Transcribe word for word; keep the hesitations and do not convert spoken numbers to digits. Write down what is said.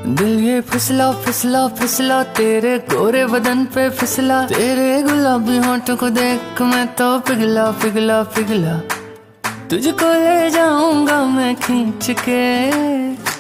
दिल ये फिसला फिसला फिसला तेरे गोरे बदन पे फिसला, तेरे गुलाबी होंठों को देख मैं तो पिघला पिघला पिघला। तुझको ले जाऊंगा मैं खींच के